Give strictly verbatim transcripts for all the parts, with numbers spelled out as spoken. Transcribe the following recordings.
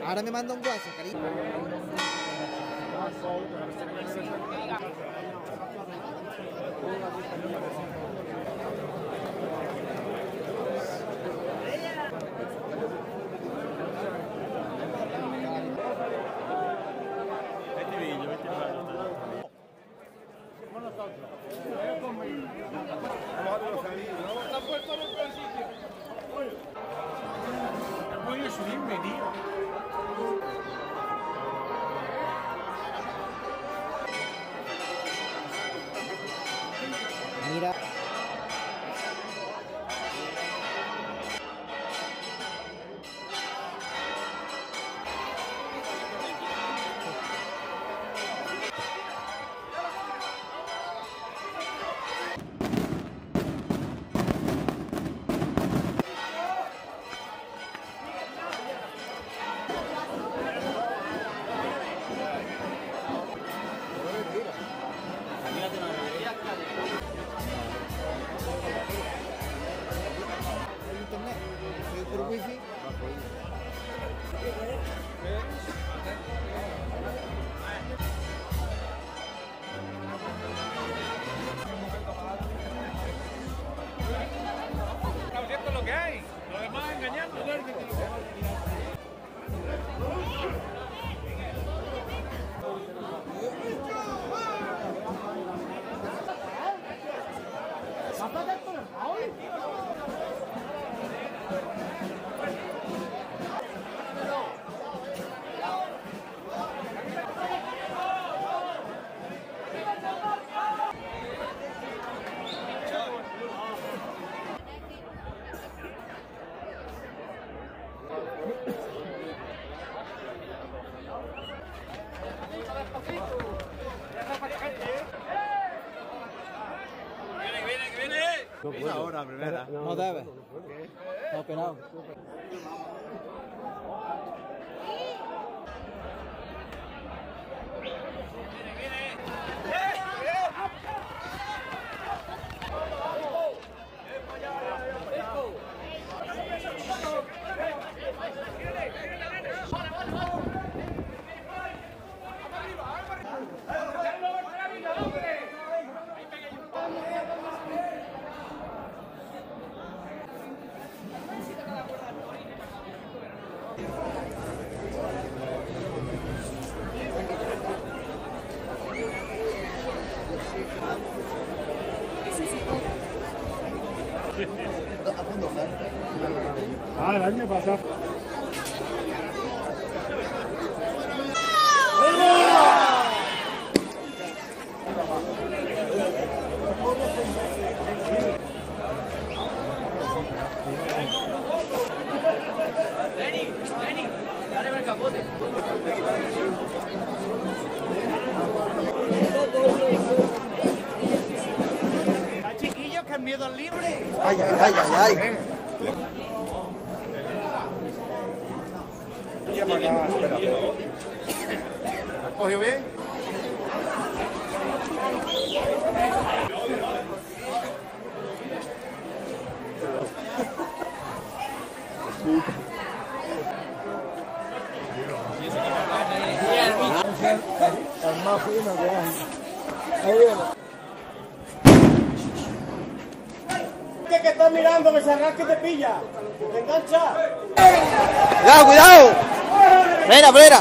Ahora me manda un WhatsApp, cariño. Mira. Por wifi. Esto es lo que hay, lo demás engañando. Viene ahora, primera. No debe. No, penado. Ah, el año pasado. Chiquillos, que el miedo al libre. Ay, ay, ay, ay, ay. ¿Cogió bien? El más fino que hay. Ahí viene. ¿Qué que estás mirando? Que se arranque y te pilla. ¿Te engancha? ¡Cuidado, cuidado! ¡Frena, frena!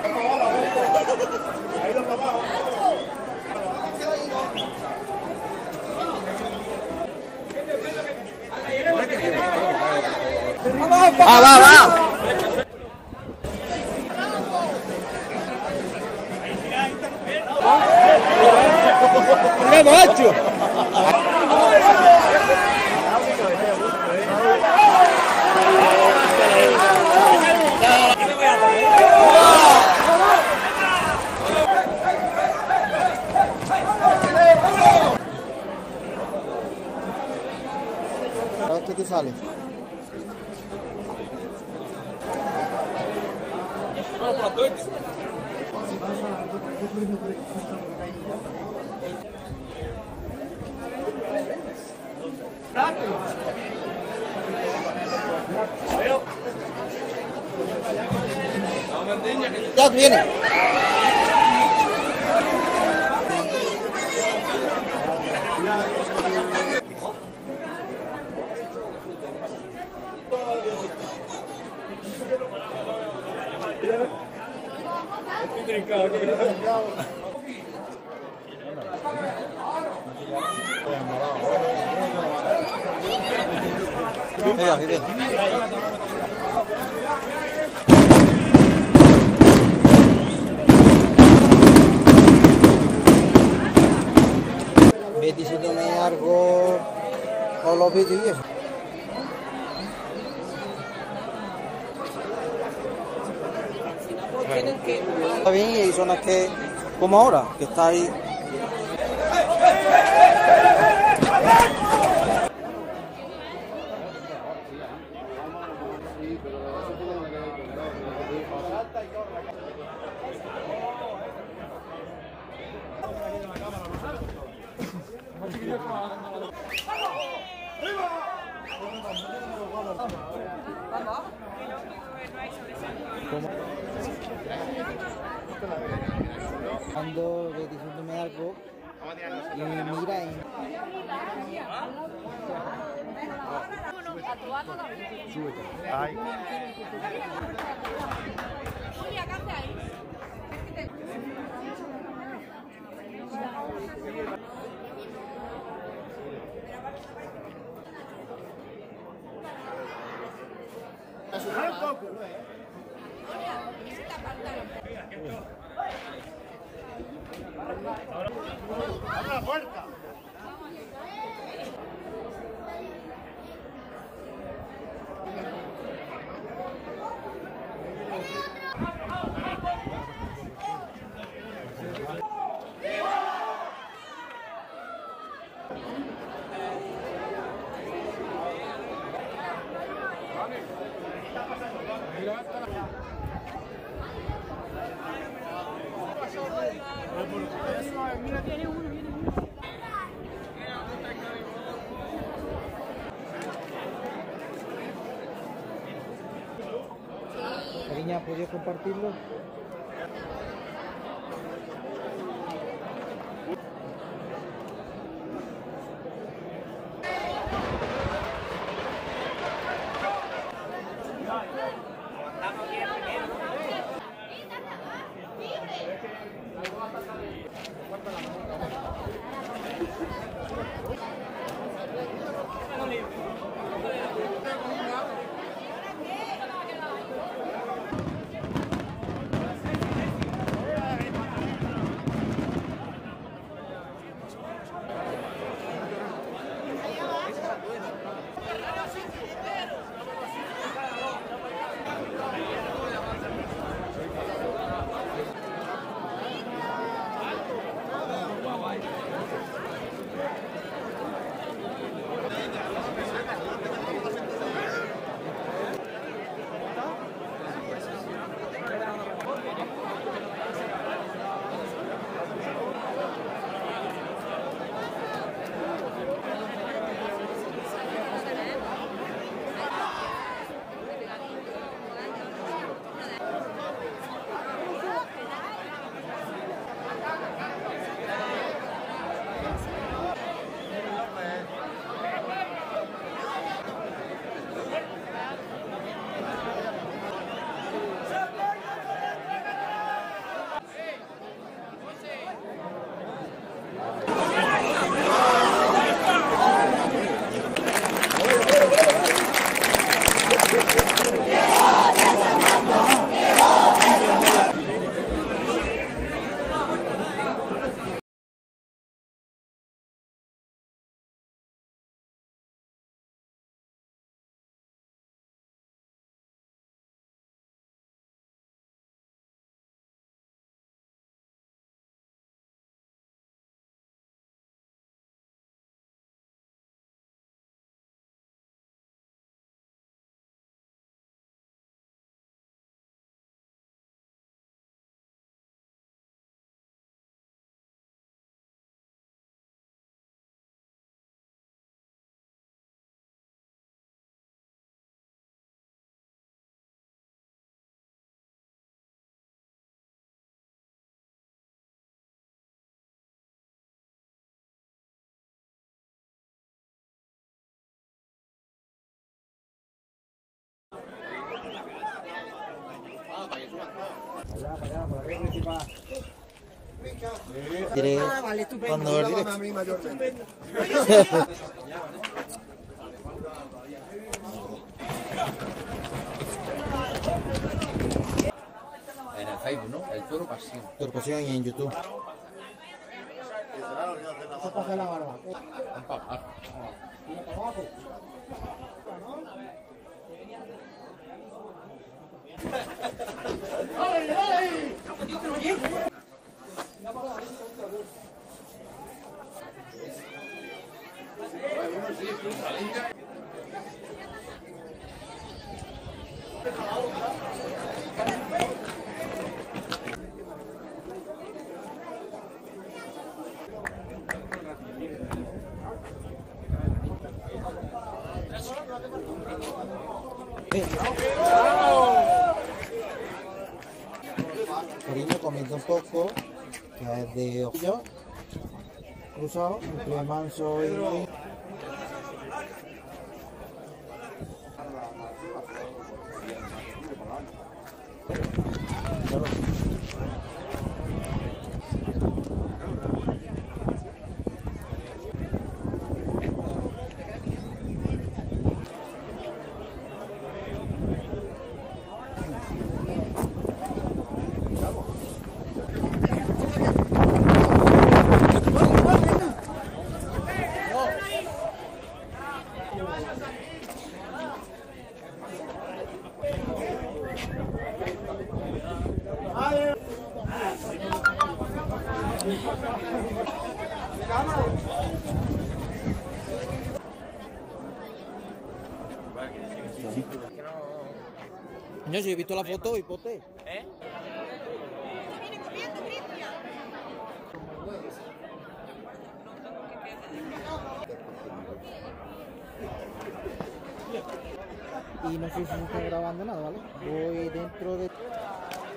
¡Va, va, va! ¡Qué macho! A ver qué te sale. Ya viene. Mira, mira. Ve diciéndome algo con los vídeos y eso. Está bien, y hay zonas que, como ahora, que está ahí. Cuando ve diciéndome algo y mira y... Ay. ¡Abre la puerta! Cariña, ¿podrías compartirlo? Allá, para allá, por arriba principal. Diré cuando ver directo. a mí mayormente. En el Facebook, ¿no? El Toro Pasión. Corporación y en YouTube. Eso coge la barba. Cariño comiendo un poco, que es de ojillo cruzado, entre manso y... Yo sí he visto la foto y pote. ¿Eh? Y no sé si se está grabando nada, ¿vale? Voy dentro de...